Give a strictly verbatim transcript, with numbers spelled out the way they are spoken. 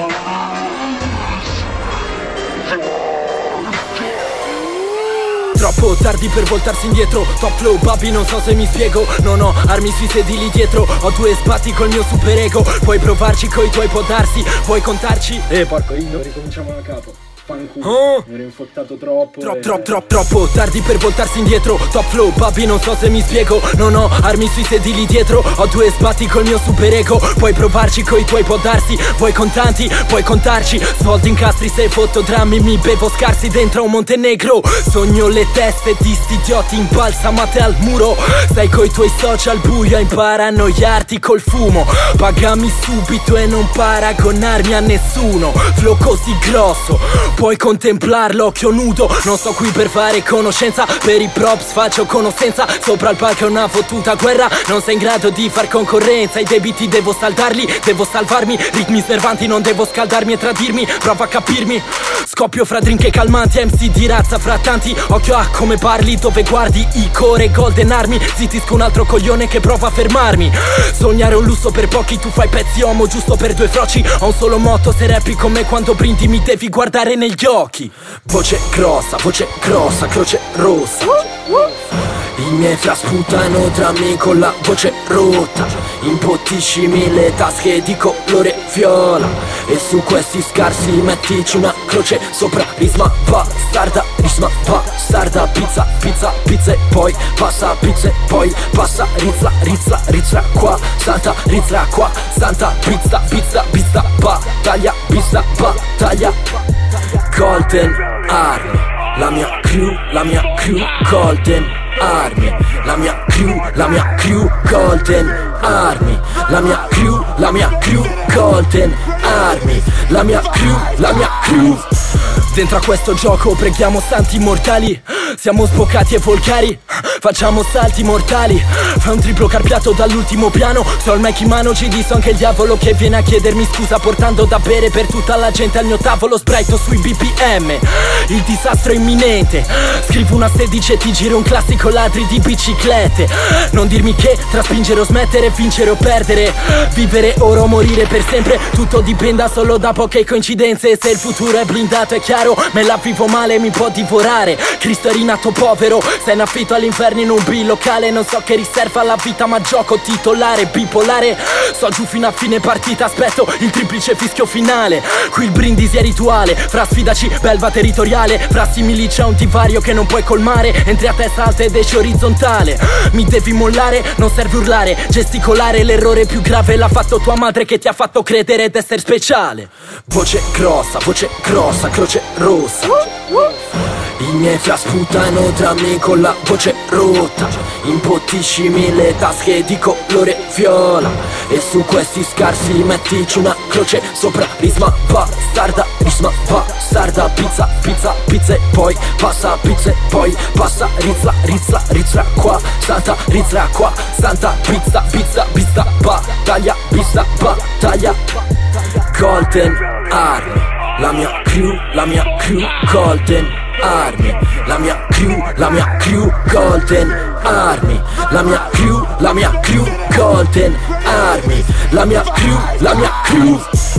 Troppo tardi per voltarsi indietro. Top flow, baby, non so se mi spiego. Non ho armi sui sedili dietro. Ho due sbatti col mio super ego. Puoi provarci coi tuoi podarsi. Puoi contarci. Eh porco, io ricominciamo da capo. Fanculo, oh. mi ero infottato troppo. Tro, e... tro, tro, troppo tardi per voltarsi indietro. Top flow, baby, non so se mi spiego. Non ho armi sui sedili dietro. Ho due sbatti col mio super ego. Puoi provarci coi tuoi podarsi. Vuoi contanti, puoi contarci. Soldi incastri se fotodrammi. Mi bevo scarsi dentro un Montenegro. Sogno le teste di sti idioti imbalsamate al muro. Stai coi tuoi social buio a imparanoiarti col fumo. Pagami subito e non paragonarmi a nessuno. Flow così grosso, puoi contemplarlo occhio nudo. Non sto qui per fare conoscenza. Per i props faccio conoscenza. Sopra il palco è una fottuta guerra. Non sei in grado di far concorrenza. I debiti devo saldarli, devo salvarmi. Ritmi snervanti, non devo scaldarmi e tradirmi. Prova a capirmi. Scoppio fra drink e calmanti. M C di razza fra tanti. Occhio a come parli, dove guardi i core golden armi. Zittisco un altro coglione che prova a fermarmi. Sognare un lusso per pochi, tu fai pezzi homo giusto per due froci. Ho un solo motto, se rappi con me quando brindi mi devi guardare negli occhi. Voce grossa, voce grossa, croce rossa. I miei fra sputano tra me con la voce rotta. Imbottiscimi le tasche di colore viola. E su questi scarsi mettici una croce sopra. Risma bastarda, risma bastarda. Pizza, pizza, pizza e poi passa, pizza e poi passa. Rizla, rizla, rizla qua. Santa, rizla qua. Santa, pizza, pizza, pizza. Battaglia, pizza, battaglia. Golden Army, la mia crew, la mia crew. Golden Army, la mia crew, la mia crew. Golden Army, la mia crew, la mia crew. Golden Army, la mia crew, la mia crew. Dentro a questo gioco preghiamo santi immortali. Siamo sboccati e volgari, facciamo salti mortali. Fa un triplo carpiato dall'ultimo piano. Se ho il mic in mano ci diso anche il diavolo che viene a chiedermi scusa, portando da bere per tutta la gente al mio tavolo. Sbraito sui B P M, il disastro è imminente. Scrivo una sedici e ti giro un classico ladri di biciclette. Non dirmi che tra spingere o smettere, vincere o perdere, vivere ora o morire per sempre. Tutto dipenda solo da poche coincidenze. Se il futuro è blindato è chiaro, me la vivo male, mi può divorare. Cristo è rinato povero, sei in affitto all'inferno in un bilocale. Non so che riserva la vita ma gioco titolare, bipolare. Sto giù fino a fine partita, aspetto il triplice fischio finale. Qui il brindisi è rituale, fra sfidaci belva territoriale. Fra simili c'è un divario che non puoi colmare. Entri a testa alta ed esci orizzontale. Mi devi mollare, non serve urlare, gesticolare. L'errore più grave l'ha fatto tua madre che ti ha fatto credere d'essere speciale. Voce grossa, voce grossa, croce rossa. I miei fra sputano tra me con la voce rotta. Imbottiscimi le tasche di colore viola. E su questi scarsi mettici una croce sopra. Risma bastarda, risma bastarda. Pizza, pizza, pizza e poi passa. Pizza e poi passa. Rizla, rizla, rizla qua. Santa, rizla qua. Santa, pizza, pizza, pizza. Battaglia, pizza, battaglia. Golden Army, la mia crew, la mia crew. Golden Army, la mia crew, la mia crew. Golden Army, la mia crew, la mia crew. Golden Army, la mia crew, la mia crew.